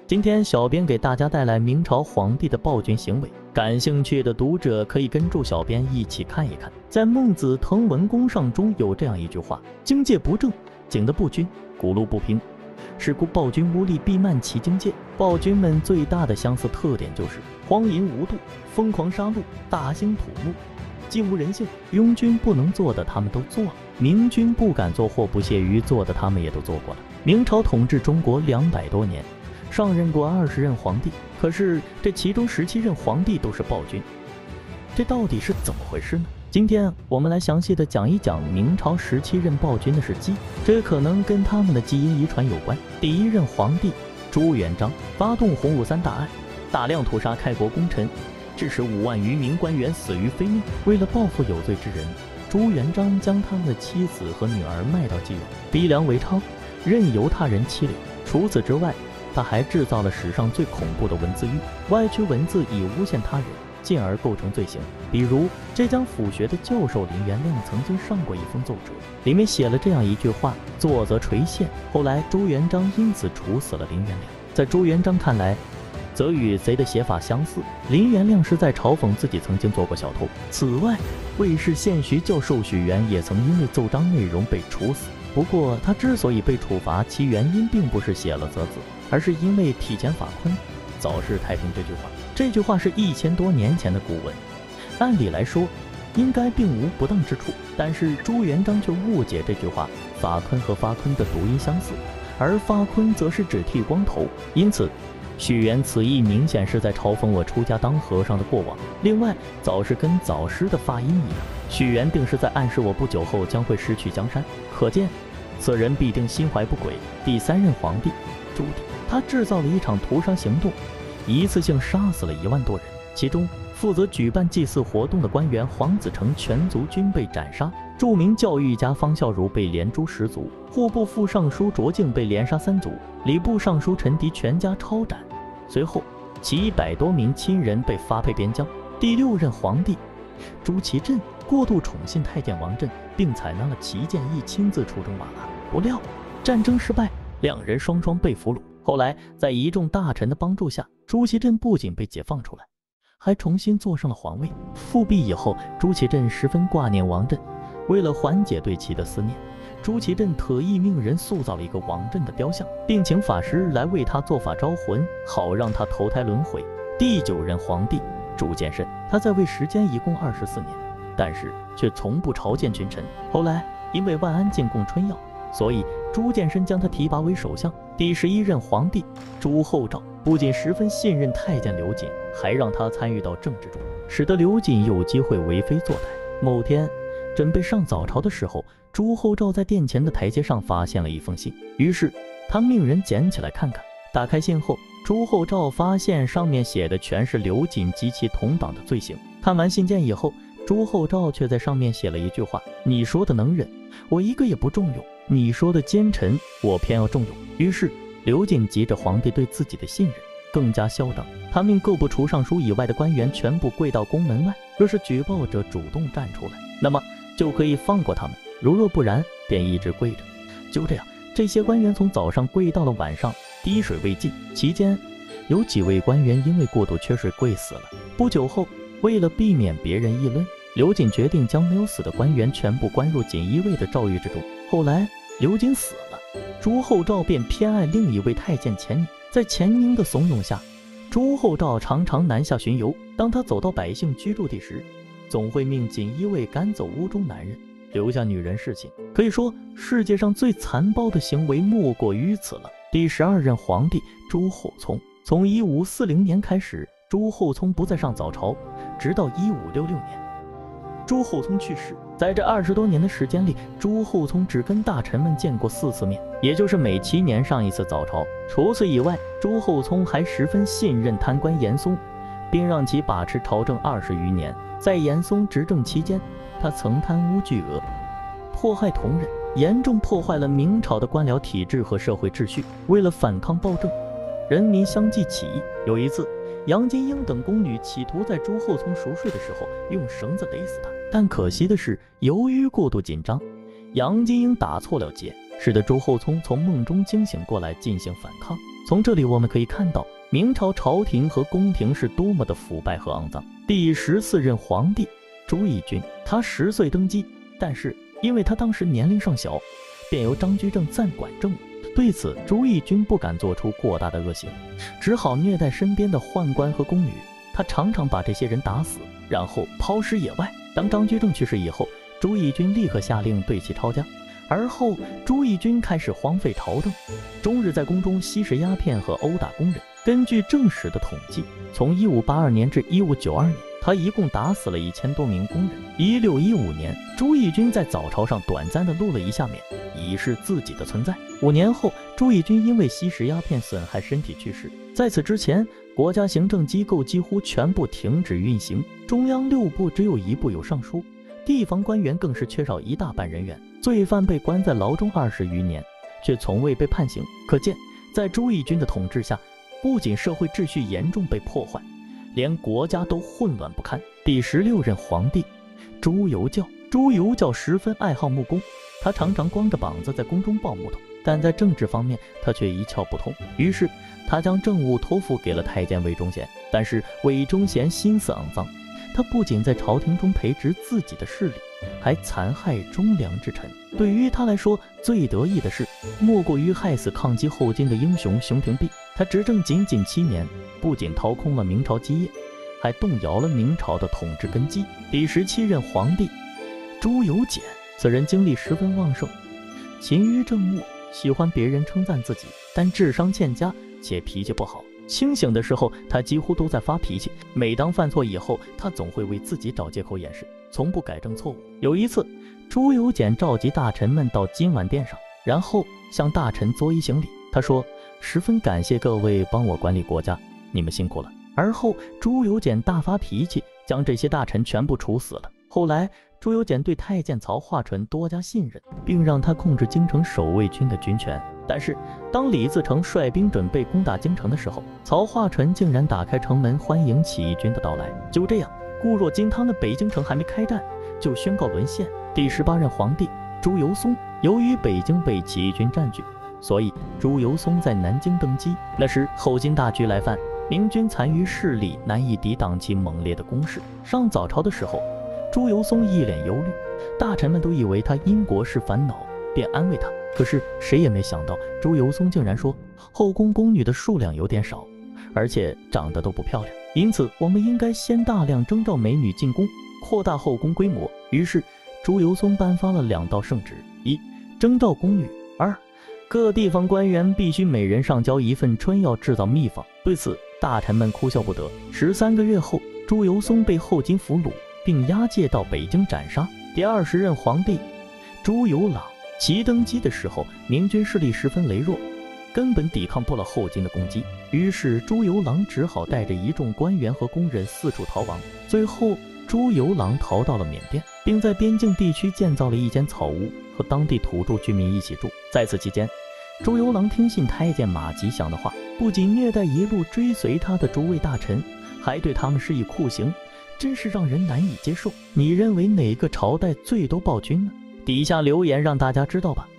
今天小编给大家带来明朝皇帝的暴君行为，感兴趣的读者可以跟住小编一起看一看。在《孟子滕文公上》中有这样一句话：经界不正，景德不均，古路不平，是故暴君无力必慢其经界。暴君们最大的相似特点就是荒淫无度、疯狂杀戮、大兴土木，既无人性。庸君不能做的他们都做了，明君不敢做或不屑于做的他们也都做过了。明朝统治中国200多年，上任过20任皇帝，可是这其中17任皇帝都是暴君，这到底是怎么回事呢？今天我们来详细的讲一讲明朝17任暴君的事迹，这可能跟他们的基因遗传有关。第一任皇帝朱元璋发动洪武3大案，大量屠杀开国功臣，致使5万余名官员死于非命。为了报复有罪之人，朱元璋将他们的妻子和女儿卖到妓院，逼良为娼，任由他人欺凌。除此之外，他还制造了史上最恐怖的文字狱，歪曲文字以诬陷他人，进而构成罪行。比如浙江府学的教授林元亮曾经上过一封奏折，里面写了这样一句话：作则垂涎。后来朱元璋因此处死了林元亮。在朱元璋看来，则与贼的写法相似，林元亮是在嘲讽自己曾经做过小偷。此外，卫士县学教授许元也曾因为奏章内容被处死。不过他之所以被处罚，其原因并不是写了则子，而是因为体前法坤，早世太平。这句话是1000多年前的古文，按理来说应该并无不当之处，但是朱元璋却误解这句话。法坤和发坤的读音相似，而发坤则是指剃光头，因此许元此意明显是在嘲讽我出家当和尚的过往。另外，早是跟早师的发音一样，许元定是在暗示我不久后将会失去江山，可见此人必定心怀不轨。第3任皇帝朱棣，他制造了一场屠杀行动，一次性杀死了1万多人，其中负责举办祭祀活动的官员黄子成全族均被斩杀，著名教育家方孝孺被连诛10族，户部副尚书卓敬被连杀3族，礼部尚书陈迪全家抄斩。随后其100多名亲人被发配边疆。第6任皇帝朱祁镇过度宠信太监王振，并采纳了其建议，亲自出征瓦剌。不料战争失败，2人双双被俘虏。后来在一众大臣的帮助下，朱祁镇不仅被解放出来，还重新坐上了皇位。复辟以后，朱祁镇十分挂念王振，为了缓解对其的思念，朱祁镇特意命人塑造了一个王振的雕像，并请法师来为他做法招魂，好让他投胎轮回。第9任皇帝朱见深，他在位时间一共24年，但是却从不朝见群臣。后来因为万安进贡春药，所以朱见深将他提拔为首相。第11任皇帝朱厚照不仅十分信任太监刘瑾，还让他参与到政治中，使得刘瑾有机会为非作歹。某天准备上早朝的时候，朱厚照在殿前的台阶上发现了一封信，于是他命人捡起来看看。打开信后，朱厚照发现上面写的全是刘瑾及其同党的罪行。看完信件以后，朱厚照却在上面写了一句话：你说的能人，我一个也不重用；你说的奸臣，我偏要重用。于是刘瑾急着皇帝对自己的信任，更加嚣张，他命各部除尚书以外的官员全部跪到宫门外，若是举报者主动站出来，那么就可以放过他们，如若不然，便一直跪着。就这样，这些官员从早上跪到了晚上，滴水未进。期间有几位官员因为过度缺水跪死了。不久后，为了避免别人议论，刘瑾决定将没有死的官员全部关入锦衣卫的诏狱之中。后来刘瑾死了，朱厚照便偏爱另一位太监钱宁。在钱宁的怂恿下，朱厚照常常南下巡游。当他走到百姓居住地时，总会命锦衣卫赶走屋中男人，留下女人侍寝。可以说，世界上最残暴的行为莫过于此了。第12任皇帝朱厚熜，从1540年开始，朱厚熜不再上早朝，直到1566年，朱厚熜去世。在这20多年的时间里，朱厚熜只跟大臣们见过4次面，也就是每7年上一次早朝。除此以外，朱厚熜还十分信任贪官严嵩，并让其把持朝政20余年。在严嵩执政期间，他曾贪污巨额，迫害同人，严重破坏了明朝的官僚体制和社会秩序。为了反抗暴政，人民相继起义。有一次，杨金英等宫女企图在朱厚熜熟睡的时候用绳子勒死他，但可惜的是，由于过度紧张，杨金英打错了结，使得朱厚熜从梦中惊醒过来进行反抗。 从这里我们可以看到，明朝朝廷和宫廷是多么的腐败和肮脏。第14任皇帝朱翊钧，他10岁登基，但是因为他当时年龄尚小，便由张居正暂管政务。对此，朱翊钧不敢做出过大的恶行，只好虐待身边的宦官和宫女。他常常把这些人打死，然后抛尸野外。当张居正去世以后，朱翊钧立刻下令对其抄家。而后，朱翊钧开始荒废朝政，终日在宫中吸食鸦片和殴打工人。根据正史的统计，从1582年至1592年，他一共打死了1000多名工人。1615年，朱翊钧在早朝上短暂地露了一下面，以示自己的存在。5年后，朱翊钧因为吸食鸦片损害身体去世。在此之前，国家行政机构几乎全部停止运行，中央6部只有1部有尚书，地方官员更是缺少一大半人员，罪犯被关在牢中20余年，却从未被判刑。可见，在朱翊钧的统治下，不仅社会秩序严重被破坏，连国家都混乱不堪。第16任皇帝朱由校，朱由校十分爱好木工，他常常光着膀子在宫中抱木头，但在政治方面他却一窍不通。于是他将政务托付给了太监韦忠贤，但是韦忠贤心思肮脏，他不仅在朝廷中培植自己的势力，还残害忠良之臣。对于他来说，最得意的事莫过于害死抗击后金的英雄熊廷弼。他执政仅仅7年，不仅掏空了明朝基业，还动摇了明朝的统治根基。第17任皇帝朱由检，此人精力十分旺盛，勤于政务，喜欢别人称赞自己，但智商欠佳且脾气不好。清醒的时候，他几乎都在发脾气。每当犯错以后，他总会为自己找借口掩饰，从不改正错误。有一次，朱由检召集大臣们到金碗殿上，然后向大臣作揖行礼。他说：“十分感谢各位帮我管理国家，你们辛苦了。”而后朱由检大发脾气，将这些大臣全部处死了。后来朱由检对太监曹化淳多加信任，并让他控制京城守卫军的军权。但是当李自成率兵准备攻打京城的时候，曹化淳竟然打开城门欢迎起义军的到来。就这样，固若金汤的北京城还没开战就宣告沦陷。第18任皇帝朱由崧，由于北京被起义军占据，所以朱由崧在南京登基。那时后金大军来犯，明军残余势力难以抵挡其猛烈的攻势。上早朝的时候，朱由崧一脸忧虑，大臣们都以为他因国事烦恼，便安慰他。可是谁也没想到，朱由崧竟然说后宫宫女的数量有点少，而且长得都不漂亮，因此我们应该先大量征召美女进宫，扩大后宫规模。于是朱由崧颁发了2道圣旨：一、征召宫女；二、各地方官员必须每人上交1份春药制造秘方。对此，大臣们哭笑不得。13个月后，朱由崧被后金俘虏，并押解到北京斩杀。第20任皇帝朱由榔，其登基的时候，明军势力十分羸弱，根本抵抗不了后金的攻击。于是朱由榔只好带着一众官员和工人四处逃亡。最后，朱由榔逃到了缅甸，并在边境地区建造了一间草屋，和当地土著居民一起住。在此期间，朱由榔听信太监马吉祥的话，不仅虐待一路追随他的诸位大臣，还对他们施以酷刑，真是让人难以接受。你认为哪个朝代最多暴君呢？底下留言让大家知道吧。